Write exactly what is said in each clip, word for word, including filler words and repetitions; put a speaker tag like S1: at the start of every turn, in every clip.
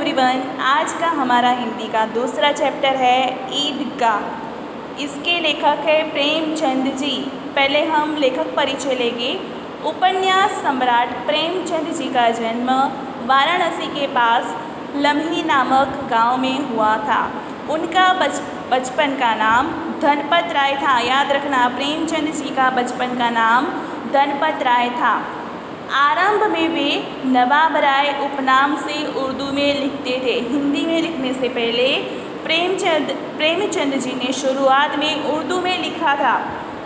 S1: Everyone, आज का हमारा हिंदी का दूसरा चैप्टर है ईदगाह। इसके लेखक है प्रेमचंद जी। पहले हम लेखक परिचय लेंगे। उपन्यास सम्राट प्रेमचंद जी का जन्म वाराणसी के पास लम्ही नामक गांव में हुआ था। उनका बच बचपन का नाम धनपत राय था। याद रखना, प्रेमचंद जी का बचपन का नाम धनपत राय था। आरंभ में वे नवाब राय उपनाम से उर्दू में लिखते थे। हिंदी में लिखने से पहले प्रेमचंद प्रेमचंद जी ने शुरुआत में उर्दू में लिखा था।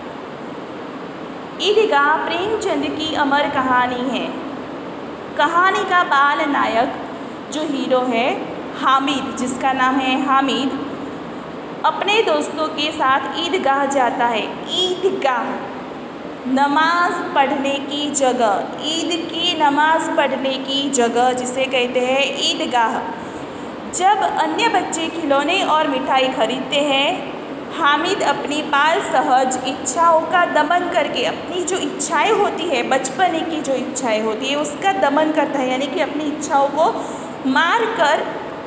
S1: ईदगाह प्रेमचंद की अमर कहानी है। कहानी का बाल नायक जो हीरो है हामिद, जिसका नाम है हामिद, अपने दोस्तों के साथ ईदगाह जाता है। ईदगाह नमाज पढ़ने की जगह, ईद की नमाज पढ़ने की जगह जिसे कहते हैं ईदगाह। जब अन्य बच्चे खिलौने और मिठाई खरीदते हैं, हामिद अपनी बाल सहज इच्छाओं का दमन करके, अपनी जो इच्छाएं होती है, बचपन की जो इच्छाएं होती है उसका दमन करता है, यानी कि अपनी इच्छाओं को मार कर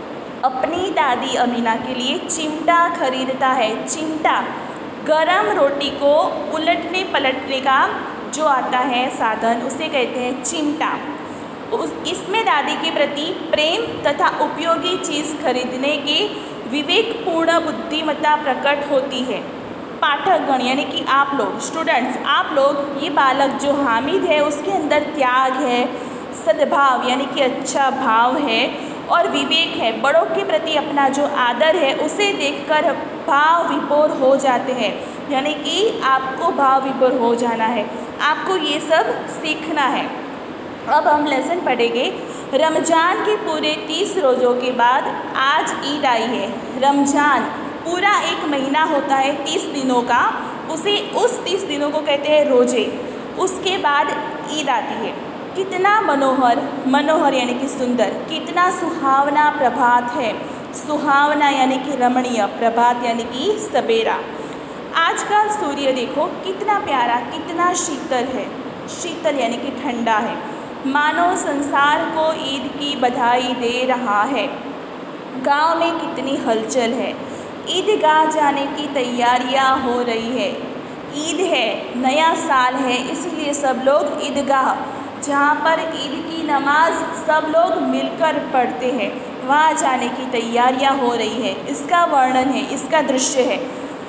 S1: अपनी दादी अमीना के लिए चिमटा खरीदता है। चिमटा गरम रोटी को उलटने पलटने का जो आता है साधन, उसे कहते हैं चिमटा। उस इसमें दादी के प्रति प्रेम तथा उपयोगी चीज़ खरीदने की विवेकपूर्ण बुद्धिमत्ता प्रकट होती है। पाठकगण यानी कि आप लोग स्टूडेंट्स, आप लोग, ये बालक जो हामिद है उसके अंदर त्याग है, सद्भाव यानी कि अच्छा भाव है और विवेक है। बड़ों के प्रति अपना जो आदर है उसे देखकर भाव विभोर हो जाते हैं, यानी कि आपको भाव विभोर हो जाना है, आपको ये सब सीखना है। अब हम लेसन पढ़ेंगे। रमज़ान के पूरे तीस रोज़ों के बाद आज ईद आई है। रमज़ान पूरा एक महीना होता है तीस दिनों का, उसे उस तीस दिनों को कहते हैं रोज़े। उसके बाद ईद आती है। कितना मनोहर, मनोहर यानी कि सुंदर, कितना सुहावना प्रभात है। सुहावना यानी कि रमणीय, प्रभात यानी कि सवेरा। आज का सूर्य देखो कितना प्यारा, कितना शीतल है। शीतल यानी कि ठंडा है, मानो संसार को ईद की बधाई दे रहा है। गांव में कितनी हलचल है। ईदगाह जाने की तैयारियां हो रही है। ईद है, नया साल है, इसलिए सब लोग ईदगाह, जहाँ पर ईद की नमाज सब लोग मिलकर पढ़ते हैं, वहाँ जाने की तैयारियां हो रही है। इसका वर्णन है, इसका दृश्य है।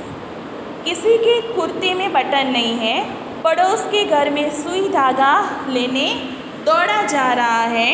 S1: किसी के कुर्ते में बटन नहीं है। पड़ोस के घर में सुई धागा लेने दौड़ा जा रहा है।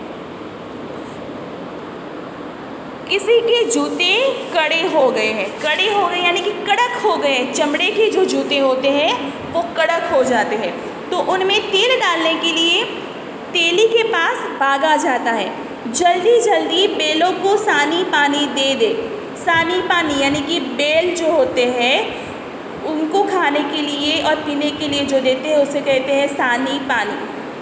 S1: किसी के जूते कड़े हो गए हैं। कड़े हो गए यानी कि कड़क हो गए। चमड़े के जो जूते होते हैं वो कड़क हो जाते हैं, तो उनमें तेल डालने के लिए तेली के पास भागा जाता है। जल्दी जल्दी बेलों को सानी पानी दे दे। सानी पानी यानी कि बेल जो होते हैं उनको खाने के लिए और पीने के लिए जो देते हैं उसे कहते हैं सानी पानी।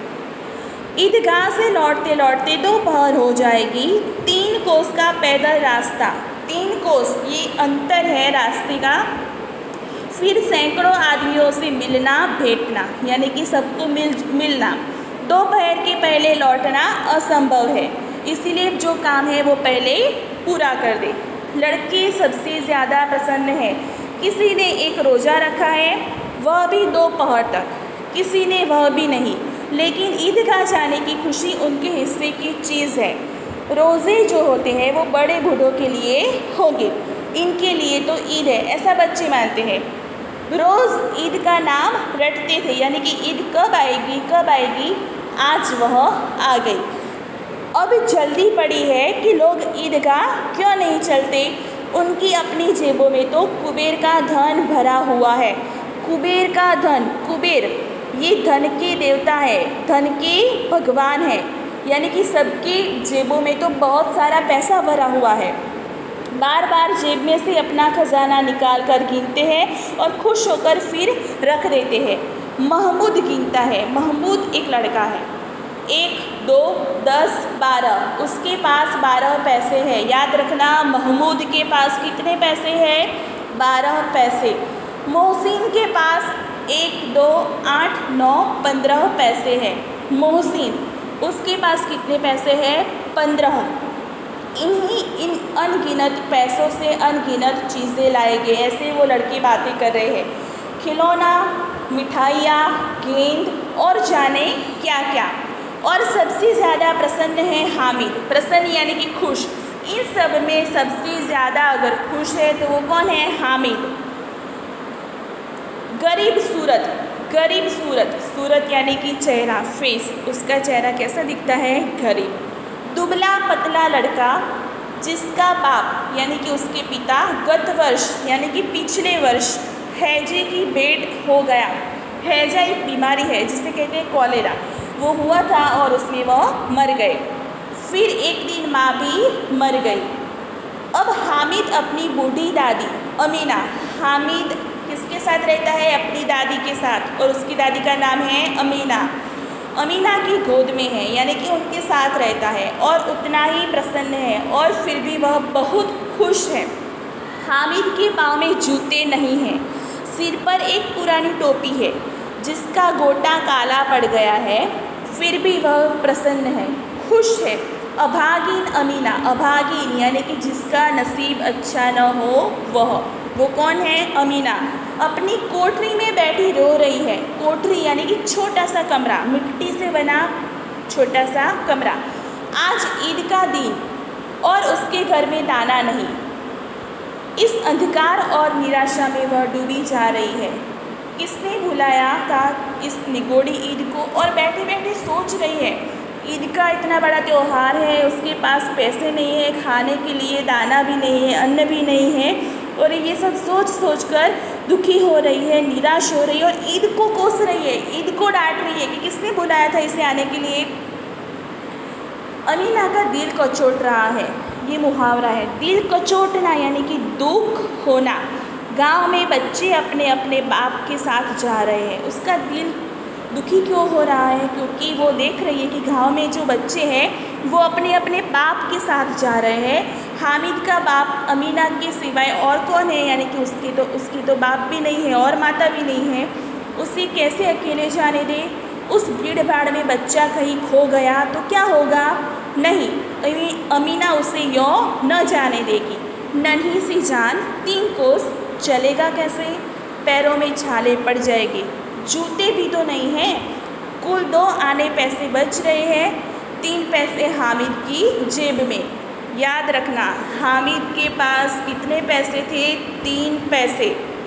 S1: ईदगाह से लौटते लौटते दोपहर हो जाएगी। तीन कोस का पैदल रास्ता, तीन कोस ये अंतर है रास्ते का। फिर सैकड़ों आदमियों से मिलना भेंटना, यानी कि सबको मिल मिलना। दोपहर के पहले लौटना असंभव है, इसीलिए जो काम है वो पहले पूरा कर दे। लड़के सबसे ज़्यादा प्रसन्न है। किसी ने एक रोज़ा रखा है, वह भी दोपहर तक, किसी ने वह भी नहीं, लेकिन ईदगाह जाने की खुशी उनके हिस्से की चीज़ है। रोज़े जो होते हैं वो बड़े बूढ़ों के लिए होंगे, इनके लिए तो ईद है, ऐसा बच्चे मानते हैं। रोज़ ईद का नाम रटते थे, यानी कि ईद कब आएगी कब आएगी, आज वह आ गई। अब जल्दी पड़ी है कि लोग ईदगाह क्यों नहीं चलते। उनकी अपनी जेबों में तो कुबेर का धन भरा हुआ है। कुबेर का धन, कुबेर ये धन के देवता है, धन के भगवान है, यानी कि सबकी जेबों में तो बहुत सारा पैसा भरा हुआ है। बार बार जेब में से अपना खजाना निकाल कर गिनते हैं और खुश होकर फिर रख देते हैं। महमूद गिनता है। महमूद एक लड़का है। एक, दो, दस, बारह, उसके पास बारह पैसे हैं। याद रखना, महमूद के पास कितने पैसे हैं? बारह पैसे। मोहसिन के पास एक, दो, आठ, नौ, पंद्रह पैसे हैं। मोहसिन, उसके पास कितने पैसे हैं? पंद्रह। इन्हीं इन अनगिनत पैसों से अनगिनत चीज़ें लाए गए। ऐसे वो लड़के बातें कर रहे हैं, खिलौना, मिठाइयाँ, गेंद और जाने क्या क्या। और सबसे ज़्यादा प्रसन्न है हामिद। प्रसन्न यानी कि खुश। इन सब में सबसे ज़्यादा अगर खुश है तो वो कौन है? हामिद। गरीब सूरत, गरीब सूरत, सूरत यानी कि चेहरा, फेस, उसका चेहरा कैसा दिखता है? गरीब। दुबला पतला लड़का जिसका बाप यानी कि उसके पिता गत वर्ष यानी कि पिछले वर्ष हैजे की बेड हो गया। हैजा एक बीमारी है जिसे कहते हैं कॉलेरा, वो हुआ था और उसमें वह मर गए। फिर एक दिन माँ भी मर गई। अब हामिद अपनी बूढ़ी दादी अमीना, हामिद किसके साथ रहता है? अपनी दादी के साथ, और उसकी दादी का नाम है अमीना। अमीना की गोद में है यानी कि उनके साथ रहता है और उतना ही प्रसन्न है और फिर भी वह बहुत खुश है। हामिद के पाँव में जूते नहीं हैं, सिर पर एक पुरानी टोपी है जिसका गोटा काला पड़ गया है, फिर भी वह प्रसन्न है, खुश है। अभागीन अमीना, अभागीन यानी कि जिसका नसीब अच्छा न हो वह, वो कौन है? अमीना। अपनी कोठरी में बैठी रो रही है। कोठरी यानी कि छोटा सा कमरा, मिट्टी से बना छोटा सा कमरा। आज ईद का दिन और उसके घर में दाना नहीं। इस अंधकार और निराशा में वह डूबी जा रही है। किसने बुलाया था इस निगोड़ी ईद को? और बैठे बैठे सोच रही है, ईद का इतना बड़ा त्यौहार है, उसके पास पैसे नहीं है, खाने के लिए दाना भी नहीं है, अन्न भी नहीं है, और ये सब सोच सोच कर दुखी हो रही है, निराश हो रही है और ईद को कोस रही है, ईद को डांट रही है कि किसने बुलाया था इसे आने के लिए। अमीना का दिल कचोट रहा है, ये मुहावरा है, दिल कचोटना यानी कि दुख होना। गांव में बच्चे अपने अपने बाप के साथ जा रहे हैं, उसका दिल दुखी क्यों हो रहा है? क्योंकि वो देख रही है कि गांव में जो बच्चे हैं वो अपने अपने बाप के साथ जा रहे हैं। हामिद का बाप अमीना के सिवाय और कौन है? यानी कि उसकी तो उसकी तो बाप भी नहीं है और माता भी नहीं है, उसे कैसे अकेले जाने दे? उस भीड़ भाड़ में बच्चा कहीं खो गया तो क्या होगा? नहीं, अमीना उसे यों न जाने देगी। नन्ही सी जान तीन कोस चलेगा कैसे? पैरों में छाले पड़ जाएगी, जूते भी तो नहीं हैं। कुल दो आने पैसे बच रहे हैं, तीन पैसे हामिद की जेब में। याद रखना, हामिद के पास कितने पैसे थे? तीन पैसे।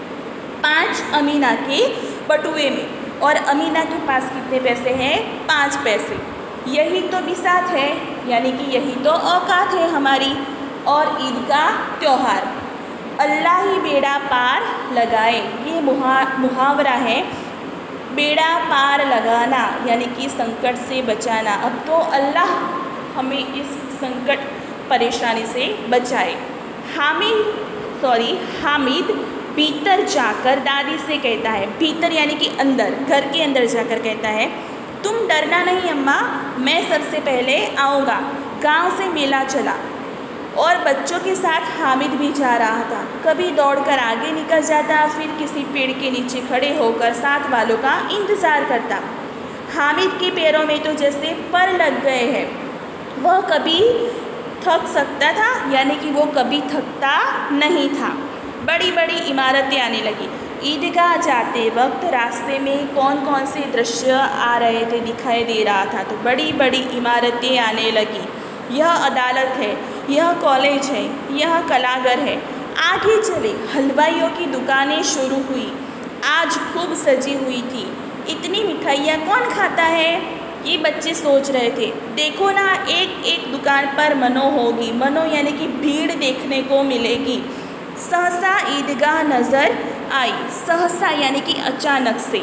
S1: पाँच अमीना के बटुए में, और अमीना के पास कितने पैसे हैं? पाँच पैसे। यही तो बिसात है, यानी कि यही तो औकात है हमारी। और ईद का त्यौहार, अल्लाह ही बेड़ा पार लगाए, ये मुहा मुहावरा है। बेड़ा पार लगाना यानी कि संकट से बचाना। अब तो अल्लाह हमें इस संकट परेशानी से बचाए। हामिद सॉरी हामिद भीतर जाकर दादी से कहता है, भीतर यानी कि अंदर, घर के अंदर जाकर कहता है, तुम डरना नहीं अम्मा, मैं सबसे पहले आऊँगा। गांव से मेला चला और बच्चों के साथ हामिद भी जा रहा था। कभी दौड़कर आगे निकल जाता, फिर किसी पेड़ के नीचे खड़े होकर साथ वालों का इंतज़ार करता। हामिद के पैरों में तो जैसे पर लग गए हैं, वह कभी थक सकता था, यानी कि वो कभी थकता नहीं था। बड़ी बड़ी इमारतें आने लगी। ईदगाह जाते वक्त रास्ते में कौन कौन से दृश्य आ रहे थे, दिखाई दे रहा था। तो बड़ी बड़ी इमारतें आने लगी। यह अदालत है, यह कॉलेज है, यह कलाघर है। आगे चले, हलवाइयों की दुकानें शुरू हुई, आज खूब सजी हुई थी। इतनी मिठाइयाँ कौन खाता है, ये बच्चे सोच रहे थे। देखो ना, एक एक दुकान पर मनो होगी, मनो यानी कि भीड़ देखने को मिलेगी। सहसा ईदगाह नज़र आई, सहसा यानी कि अचानक से।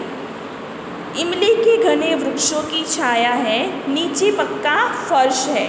S1: इमली के घने वृक्षों की छाया है, नीचे पक्का फर्श है,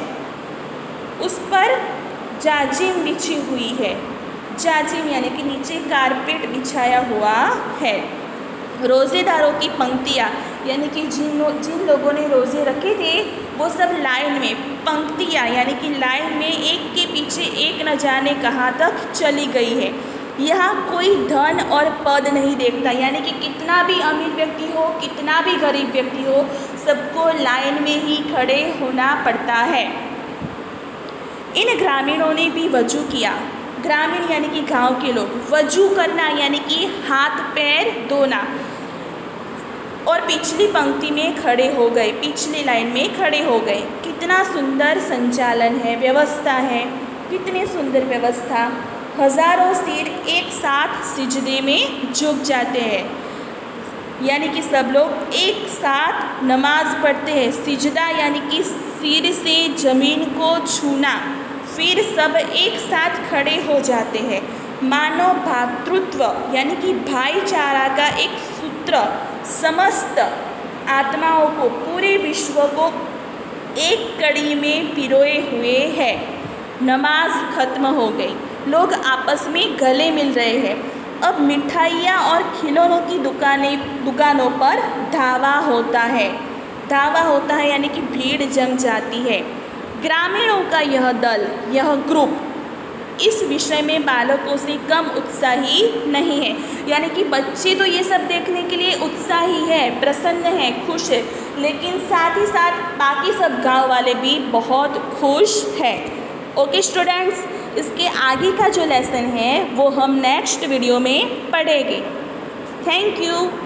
S1: उस पर जाजिम बिछी हुई है। जाजिम यानी कि नीचे कारपेट बिछाया हुआ है। रोज़ेदारों की पंक्तियाँ, यानी कि जिन लो, जिन लोगों ने रोज़े रखे थे वो सब लाइन में, पंक्तियाँ यानी कि लाइन में एक के पीछे एक न जाने कहाँ तक चली गई है। यहाँ कोई धन और पद नहीं देखता, यानी कि कितना भी अमीर व्यक्ति हो, कितना भी गरीब व्यक्ति हो, सबको लाइन में ही खड़े होना पड़ता है। इन ग्रामीणों ने भी वजू किया। ग्रामीण यानी कि गांव के लोग, वजू करना यानी कि हाथ पैर धोना, और पिछली पंक्ति में खड़े हो गए, पिछली लाइन में खड़े हो गए। कितना सुंदर संचालन है, व्यवस्था है, कितनी सुंदर व्यवस्था। हजारों सिर एक साथ सिजदे में झुक जाते हैं, यानी कि सब लोग एक साथ नमाज पढ़ते हैं। सिजदा यानी कि सिर से ज़मीन को छूना, फिर सब एक साथ खड़े हो जाते हैं। मानव भातृत्व यानी कि भाईचारा का एक सूत्र समस्त आत्माओं को, पूरे विश्व को एक कड़ी में पिरोए हुए है। नमाज खत्म हो गई, लोग आपस में गले मिल रहे हैं। अब मिठाइयाँ और खिलौनों की दुकानें दुकानों पर धावा होता है। धावा होता है यानी कि भीड़ जम जाती है। ग्रामीणों का यह दल, यह ग्रुप इस विषय में बालकों से कम उत्साही नहीं है, यानी कि बच्चे तो ये सब देखने के लिए उत्साही है, प्रसन्न है, खुश है, लेकिन साथ ही साथ बाकी सब गांव वाले भी बहुत खुश है। ओके स्टूडेंट्स, इसके आगे का जो लेसन है वो हम नेक्स्ट वीडियो में पढ़ेंगे। Thank you.